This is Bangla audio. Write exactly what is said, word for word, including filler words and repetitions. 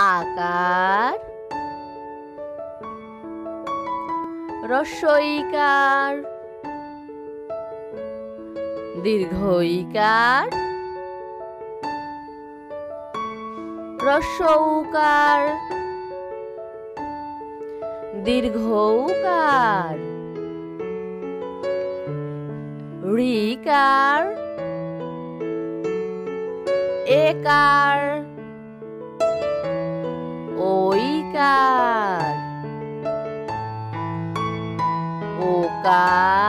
আকার, রস্বইকার, দীর্ঘইকার, হ্রস্বউকার, দীর্ঘউকার, ঋকার, একার, ঐকার, ওকার,